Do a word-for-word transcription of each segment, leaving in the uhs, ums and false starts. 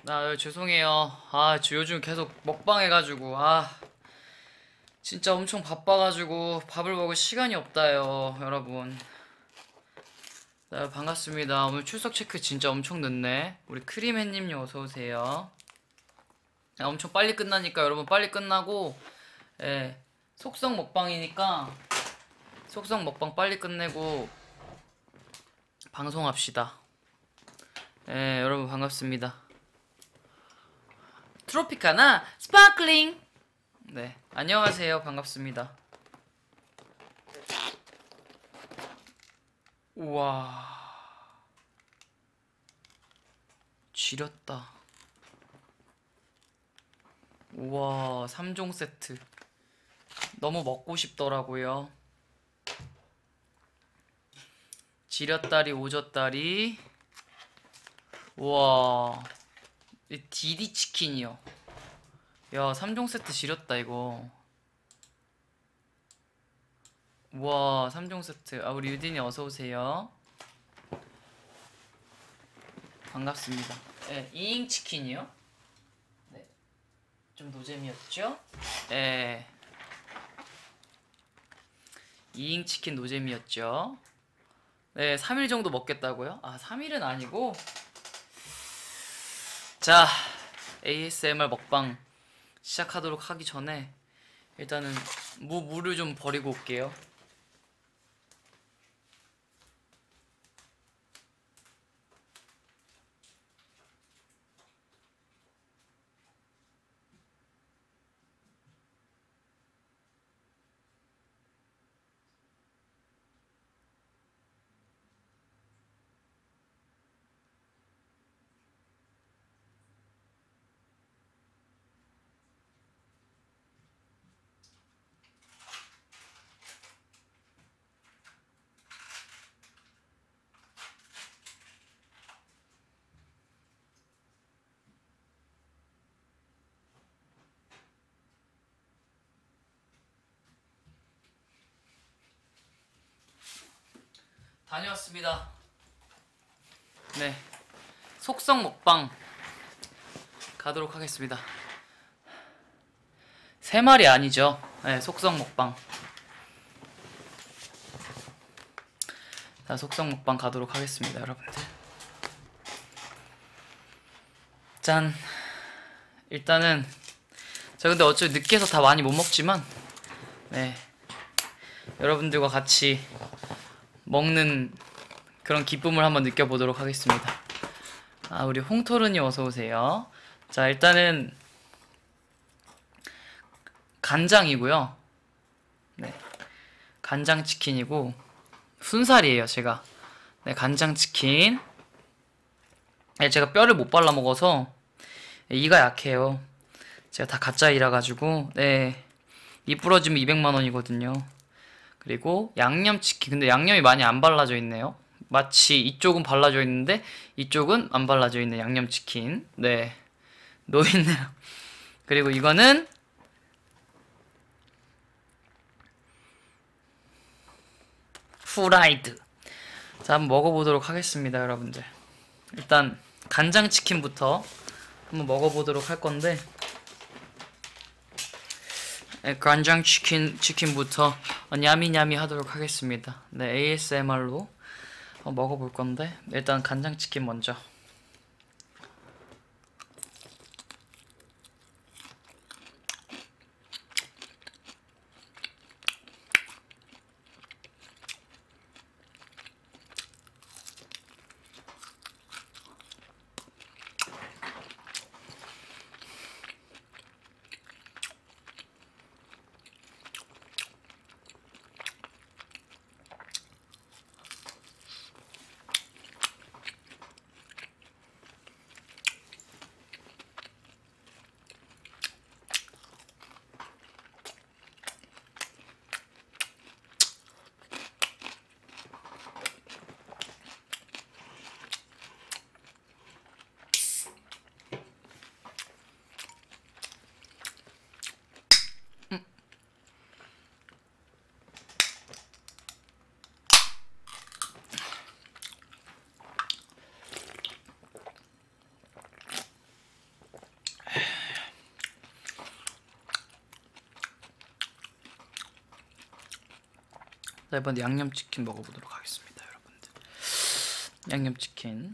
아, 죄송해요. 아, 저 요즘 계속 먹방 해가지고, 아, 진짜 엄청 바빠가지고 밥을 먹을 시간이 없다요, 여러분. 네, 반갑습니다. 오늘 출석 체크 진짜 엄청 늦네. 우리 크림햇님요, 어서오세요. 아, 엄청 빨리 끝나니까 여러분 빨리 끝나고, 예, 속성 먹방이니까, 속성 먹방 빨리 끝내고, 방송합시다. 예, 여러분 반갑습니다. 트로피카나 스파클링. 네, 안녕하세요. 반갑습니다. 우와, 지렸다. 우와, 삼 종 세트 너무 먹고 싶더라고요. 지렸다리 오졌다리. 우와, 이 디디 치킨이요. 야, 삼 종 세트 지렸다 이거. 우와, 삼 종 세트. 아, 우리 유딘이 어서오세요. 반갑습니다. 네, 이잉 치킨이요. 네, 좀 노잼이었죠? 네, 이잉 치킨 노잼이었죠. 네, 삼 일 정도 먹겠다고요? 아, 삼 일은 아니고. 자, 에이에스엠알 먹방 시작하도록 하기 전에 일단은 무, 물을 좀 버리고 올게요. 다녀왔습니다. 네, 속성 먹방 가도록 하겠습니다. 세 마리 아니죠? 네, 속성 먹방. 자, 속성 먹방 가도록 하겠습니다, 여러분들. 짠. 일단은 제가 근데 어차피 늦게서 다 많이 못 먹지만, 네, 여러분들과 같이 먹는 그런 기쁨을 한번 느껴보도록 하겠습니다. 아, 우리 홍토르님 어서오세요. 자, 일단은 간장이고요. 네, 간장치킨이고 순살이에요, 제가. 네, 간장치킨. 네, 제가 뼈를 못 발라 먹어서 이가 약해요. 제가 다 가짜이라 가지고. 네, 이 부러지면 이백만 원이거든요. 그리고 양념치킨. 근데 양념이 많이 안 발라져 있네요. 마치 이쪽은 발라져 있는데 이쪽은 안 발라져 있는 양념치킨. 네, 노인네요. 그리고 이거는 후라이드. 자, 한번 먹어보도록 하겠습니다, 여러분들. 일단 간장치킨부터 한번 먹어보도록 할 건데, 네, 간장치킨 치킨부터 냐미냐미 하도록 하겠습니다. 네, 에이에스엠알로 먹어볼 건데, 일단 간장치킨 먼저. 자, 이번에 양념치킨 먹어보도록 하겠습니다, 여러분들. 양념치킨.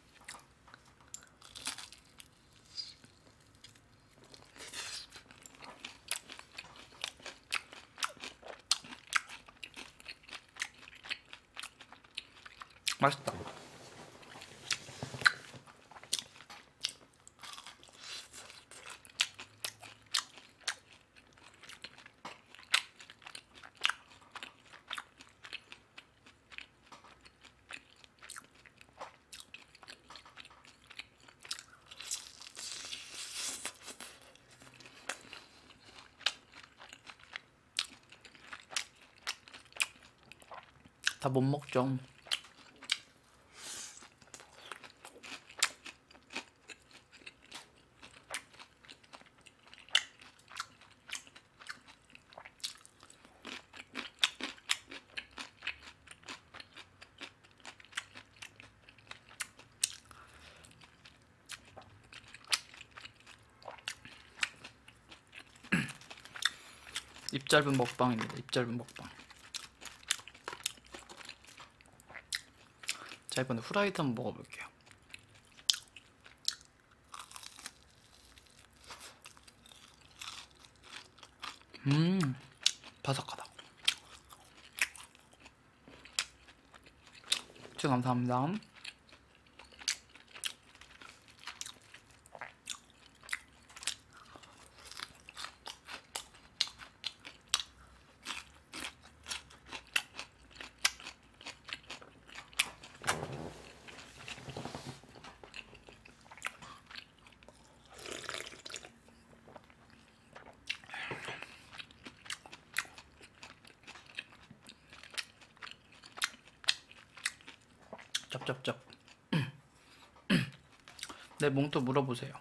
맛있다. 다 못 먹죠. 입 짧은 먹방입니다. 입 짧은 먹방. 자, 이번에 후라이드 한번 먹어볼게요. 음, 바삭하다. 진짜 감사합니다. 쩝쩝쩝. 내 몽또 물어보세요.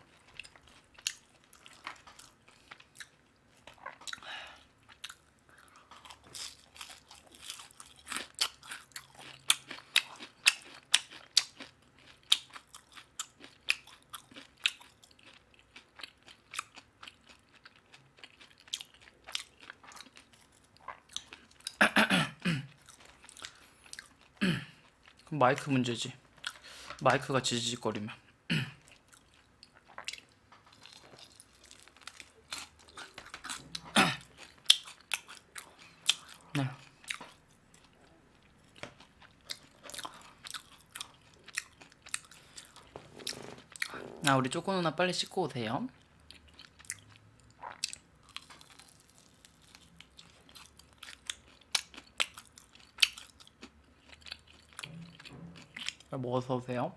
그럼 마이크 문제지. 마이크가 지지직거리면. 네. 아, 우리 쪼꼬 누나 빨리 씻고 오세요. 뭐 어서 오세요.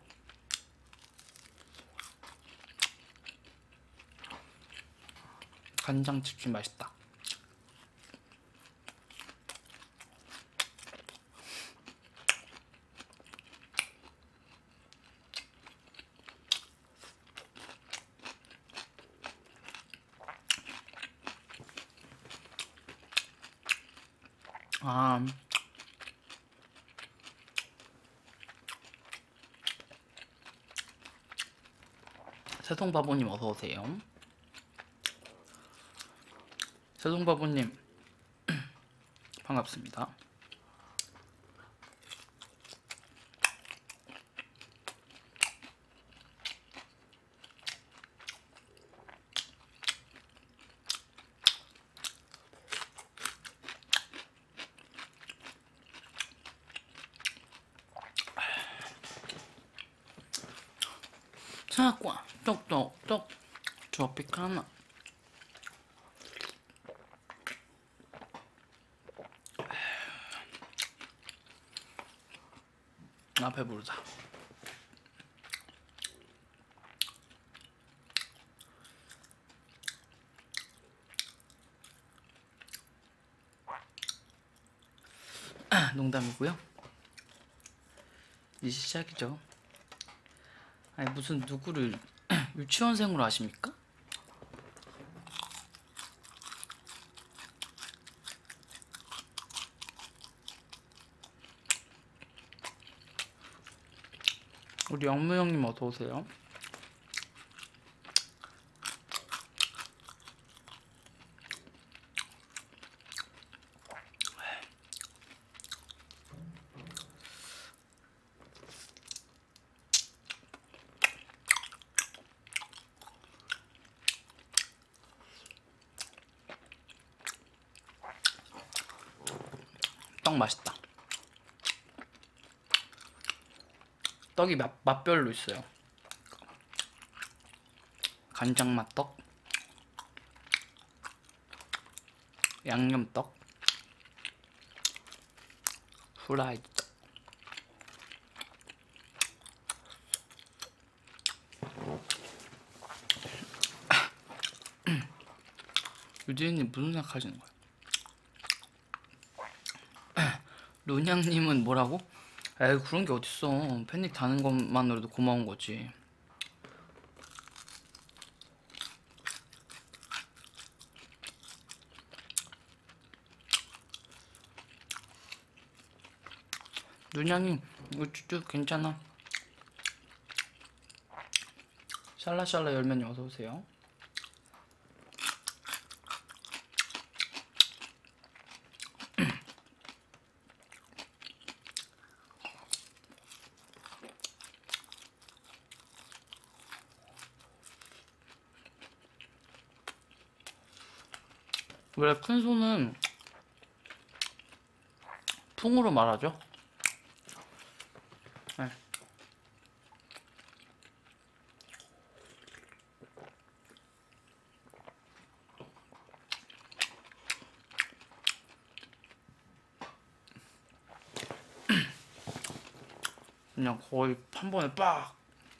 간장치킨 맛있다. 아, 새송바보님 어서오세요. 새송바보님 반갑습니다. 사과 똑똑똑 트로피카나. 아, 배부르다. 농담이고요. 이제 시작이죠. 아니, 무슨 누구를 유치원생으로 아십니까? 우리 영무 형님 어서 오세요. 떡 맛있다. 떡이 맛, 맛별로 있어요. 간장맛 떡, 양념떡, 후라이드 떡. 유디님 무슨 생각하시는 거예요? 루냥님은 뭐라고? 에이 그런 게 어딨어. 팬닉 다는 것만으로도 고마운 거지. 루냥님 이거 쭈쭈 괜찮아. 샬라샬라 열매님 어서오세요. 원래 큰손은 풍으로 말하죠. 네. 그냥 거의 한 번에 빡.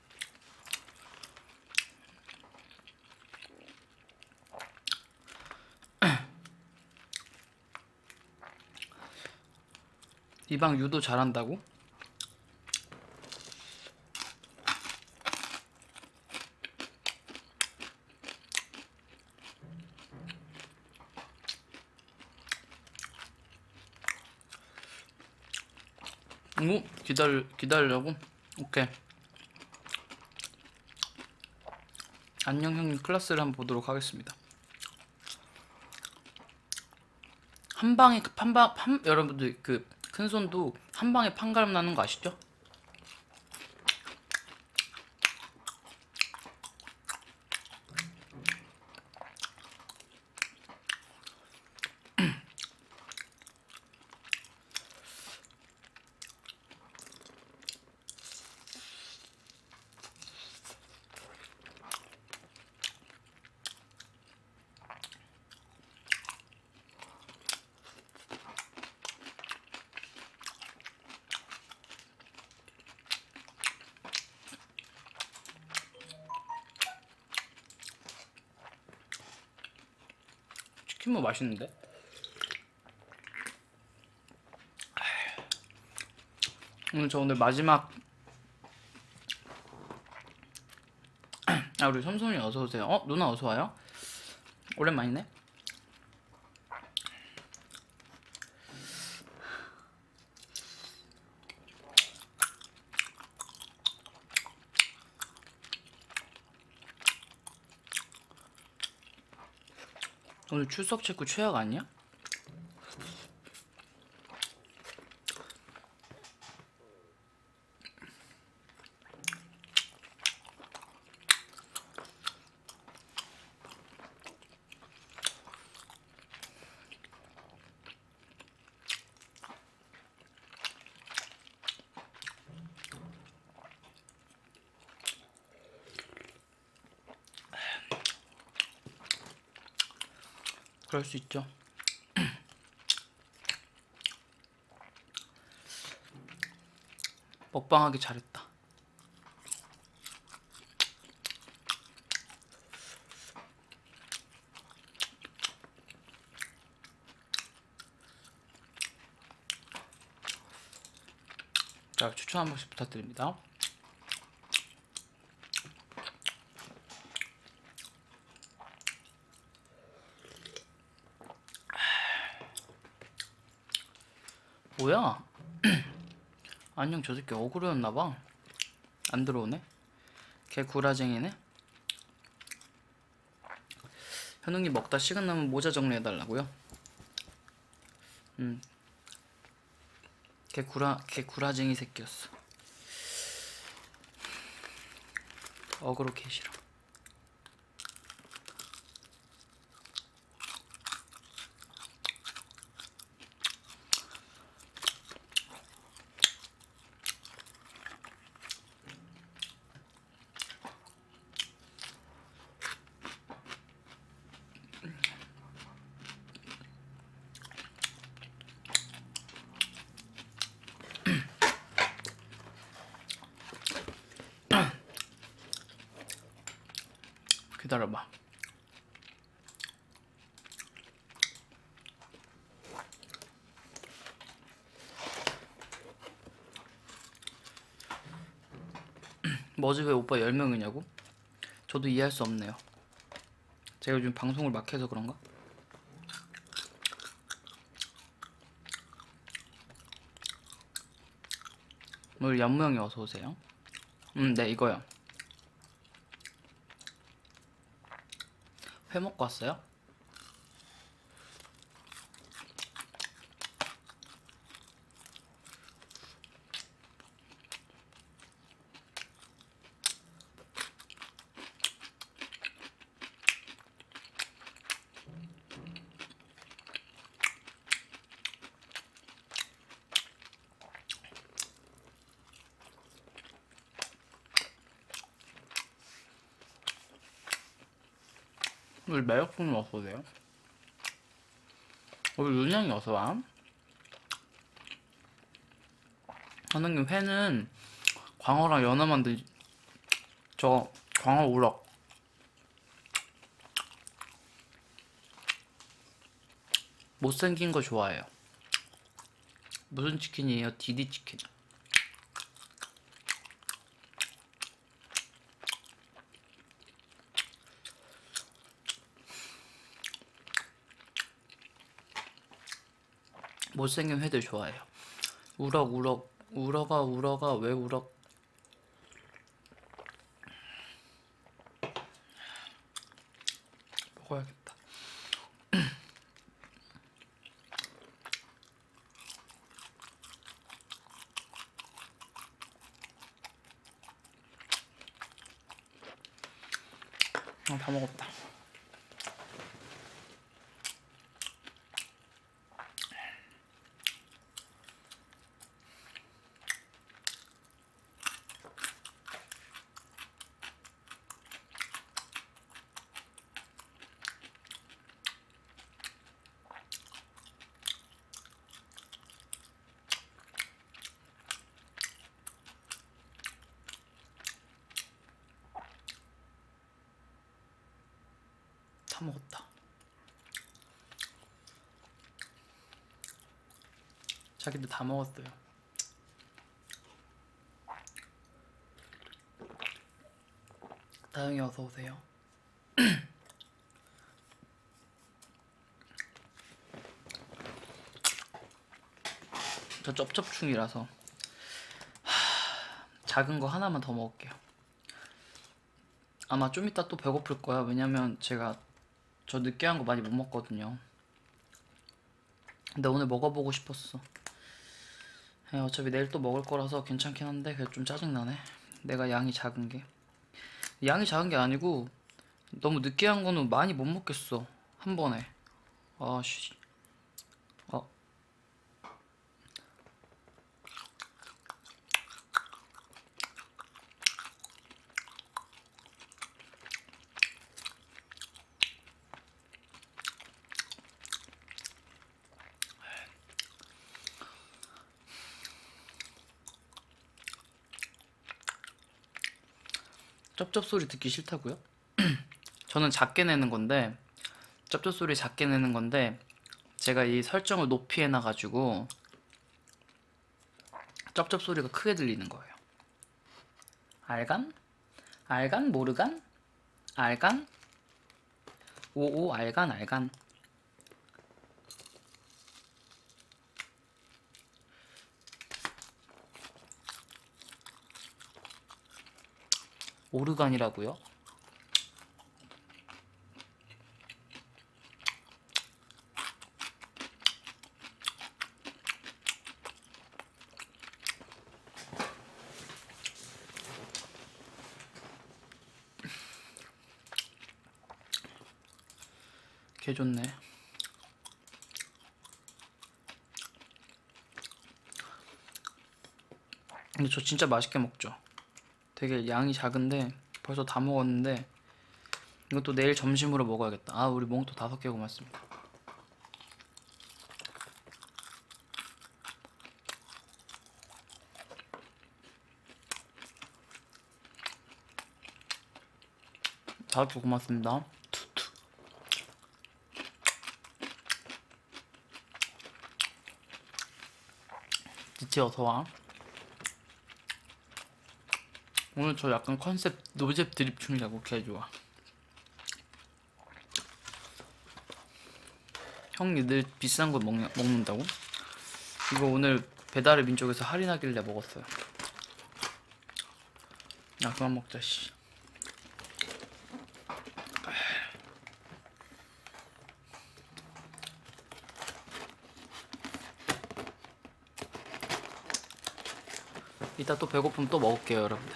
이 방 유도 잘한다고? 오, 기다려, 기다리려고? 오케이. 안녕 형님 클래스를 한번 보도록 하겠습니다. 한 방에 판방 판 여러분들 그 큰 손도 한 방에 판가름 나는 거 아시죠? 치킨 뭐 맛있는데? 오늘 저 오늘 마지막 아 우리 섬솜이 어서오세요. 어? 누나 어서와요? 오랜만이네? 오늘 출석 체크 최악 아니야? 그럴 수 있죠. 먹방하기 잘했다. 자, 추천 한 번씩 부탁드립니다. 뭐야? 안녕 저 새끼 어그로였나봐. 안 들어오네? 걔 구라쟁이네? 현웅님 먹다 시간 남으면 모자 정리해달라고요? 음. 걔 구라, 걔 구라쟁이 새끼였어. 어그로 개 싫어. 기다려봐. 뭐지 왜 오빠 열 명이냐고? 저도 이해할 수 없네요. 제가 요즘 방송을 막 해서 그런가? 오늘 연무형이 어서오세요. 음, 네 이거요. 회 먹고 왔어요? 우리 매력분이 어서오세요. 우리 윤영이 어서와. 선생님 회는 광어랑 연어만 드. 저 광어 우럭. 못생긴 거 좋아해요. 무슨 치킨이에요? 디디 치킨. 못생긴 회들 좋아해요. 우럭 우럭 우럭아 우럭아 왜 우럭. 먹어야겠다. 어, 다 먹었다. 다 먹었다. 자기도 다 먹었어요. 다영이 어서 오세요. 저 쩝쩝충이라서 작은 거 하나만 더 먹을게요. 아마 좀 이따 또 배고플 거야. 왜냐면 제가 저 느끼한 거 많이 못 먹거든요. 근데 오늘 먹어보고 싶었어. 예, 어차피 내일 또 먹을 거라서 괜찮긴 한데 그게 좀 짜증나네. 내가 양이 작은 게. 양이 작은 게 아니고 너무 느끼한 거는 많이 못 먹겠어. 한 번에. 아씨. 어. 쩝쩝 소리 듣기 싫다고요? 저는 작게 내는 건데 쩝쩝 소리 작게 내는 건데 제가 이 설정을 높이 해놔가지고 쩝쩝 소리가 크게 들리는 거예요. 알간? 알간? 모르간? 알간? 오오 알간 알간. 오르간이라고요? 개 좋네. 근데 저 진짜 맛있게 먹죠. 되게 양이 작은데 벌써 다 먹었는데 이것도 내일 점심으로 먹어야겠다. 아 우리 몽또 다섯 개 고맙습니다. 다섯 개 고맙습니다. 투투. 지치 어서와. 오늘 저 약간 컨셉 노잼 드립 중이라고 개 좋아. 형이 늘 비싼 거 먹, 먹는다고? 이거 오늘 배달의 민족에서 할인하길래 먹었어요. 야 그만 먹자 씨. 이따 또 배고프면 또 먹을게요 여러분들.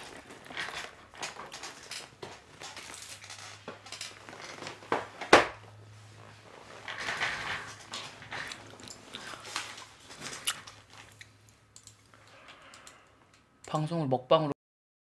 방송을 먹방으로